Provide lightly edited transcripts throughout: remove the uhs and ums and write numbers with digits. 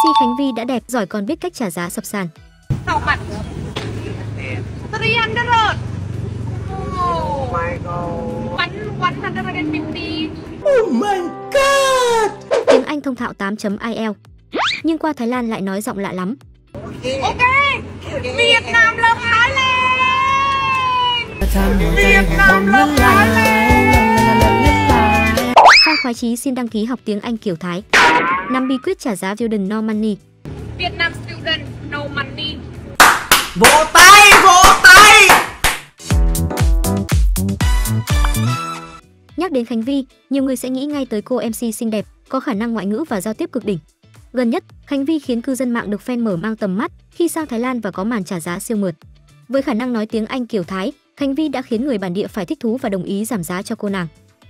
MC Khánh Vy đã đẹp, giỏi còn biết cách trả giá sập sàn. Sao mặt 300. Oh my god. 150. Oh my god. Tiếng Anh thông thạo 8.IELTS. Nhưng qua Thái Lan lại nói giọng lạ lắm. Ok. Việt Nam love Thái Lan. Việt Nam love Thái Lan. Phan Khoái Chí xin đăng ký học tiếng Anh kiểu Thái. 5 bí quyết trả giá student no money. Việt Nam student no money. Vỗ tay, vỗ tay. Nhắc đến Khánh Vy, nhiều người sẽ nghĩ ngay tới cô MC xinh đẹp, có khả năng ngoại ngữ và giao tiếp cực đỉnh. Gần nhất, Khánh Vy khiến cư dân mạng được fan mở mang tầm mắt khi sang Thái Lan và có màn trả giá siêu mượt. Với khả năng nói tiếng Anh kiểu Thái, Khánh Vy đã khiến người bản địa phải thích thú và đồng ý giảm giá cho cô nàng.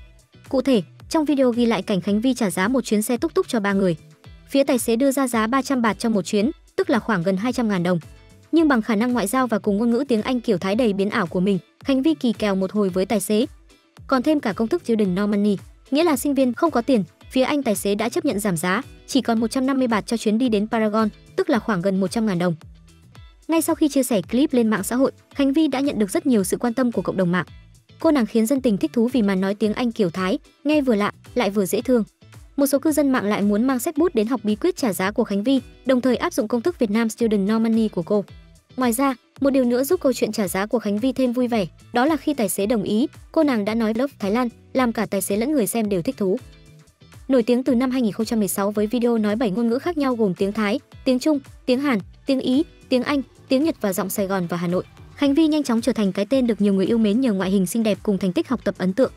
Cụ thể, trong video ghi lại cảnh Khánh Vy trả giá một chuyến xe túc túc cho 3 người. Phía tài xế đưa ra giá 300 baht cho một chuyến, tức là khoảng gần 200.000 đồng. Nhưng bằng khả năng ngoại giao và cùng ngôn ngữ tiếng Anh kiểu Thái đầy biến ảo của mình, Khánh Vy kỳ kèo một hồi với tài xế. Còn thêm cả công thức student no money, nghĩa là sinh viên không có tiền, phía anh tài xế đã chấp nhận giảm giá, chỉ còn 150 baht cho chuyến đi đến Paragon, tức là khoảng gần 100.000 đồng. Ngay sau khi chia sẻ clip lên mạng xã hội, Khánh Vy đã nhận được rất nhiều sự quan tâm của cộng đồng mạng. Cô nàng khiến dân tình thích thú vì màn nói tiếng Anh kiểu Thái, nghe vừa lạ, lại vừa dễ thương. Một số cư dân mạng lại muốn mang xách bút đến học bí quyết trả giá của Khánh Vy, đồng thời áp dụng công thức Việt Nam student no money của cô. Ngoài ra, một điều nữa giúp câu chuyện trả giá của Khánh Vy thêm vui vẻ, đó là khi tài xế đồng ý, cô nàng đã nói love Thái Lan, làm cả tài xế lẫn người xem đều thích thú. Nổi tiếng từ năm 2016 với video nói 7 ngôn ngữ khác nhau gồm tiếng Thái, tiếng Trung, tiếng Hàn, tiếng Ý, tiếng Anh, tiếng Nhật và giọng Sài Gòn và Hà Nội, Khánh Vy nhanh chóng trở thành cái tên được nhiều người yêu mến nhờ ngoại hình xinh đẹp cùng thành tích học tập ấn tượng.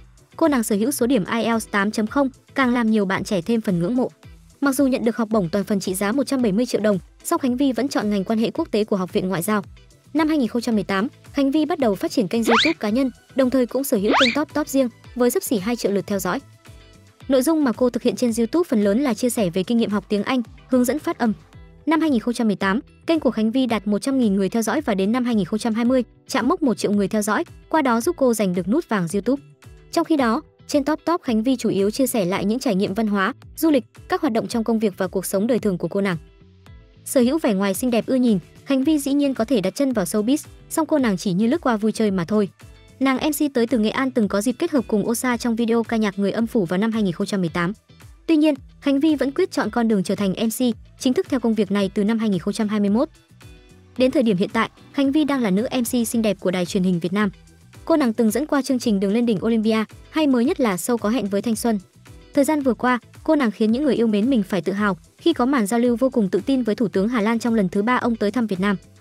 Cô nàng sở hữu số điểm IELTS 8.0, càng làm nhiều bạn trẻ thêm phần ngưỡng mộ. Mặc dù nhận được học bổng toàn phần trị giá 170 triệu đồng, song Khánh Vy vẫn chọn ngành quan hệ quốc tế của Học viện Ngoại giao. Năm 2018, Khánh Vy bắt đầu phát triển kênh YouTube cá nhân, đồng thời cũng sở hữu kênh Top riêng với xấp xỉ 2 triệu lượt theo dõi. Nội dung mà cô thực hiện trên YouTube phần lớn là chia sẻ về kinh nghiệm học tiếng Anh, hướng dẫn phát âm. Năm 2018, kênh của Khánh Vy đạt 100.000 người theo dõi và đến năm 2020, chạm mốc 1 triệu người theo dõi, qua đó giúp cô giành được nút vàng YouTube. Trong khi đó, trên Top, Khánh Vy chủ yếu chia sẻ lại những trải nghiệm văn hóa, du lịch, các hoạt động trong công việc và cuộc sống đời thường của cô nàng. Sở hữu vẻ ngoài xinh đẹp ưa nhìn, Khánh Vy dĩ nhiên có thể đặt chân vào showbiz, song cô nàng chỉ như lướt qua vui chơi mà thôi. Nàng MC tới từ Nghệ An từng có dịp kết hợp cùng Osa trong video ca nhạc Người Âm Phủ vào năm 2018. Tuy nhiên, Khánh Vy vẫn quyết chọn con đường trở thành MC, chính thức theo công việc này từ năm 2021. Đến thời điểm hiện tại, Khánh Vy đang là nữ MC xinh đẹp của Đài Truyền hình Việt Nam. Cô nàng từng dẫn qua chương trình Đường lên đỉnh Olympia, hay mới nhất là Show Có hẹn với thanh xuân. Thời gian vừa qua, cô nàng khiến những người yêu mến mình phải tự hào khi có màn giao lưu vô cùng tự tin với Thủ tướng Hà Lan trong lần thứ 3 ông tới thăm Việt Nam.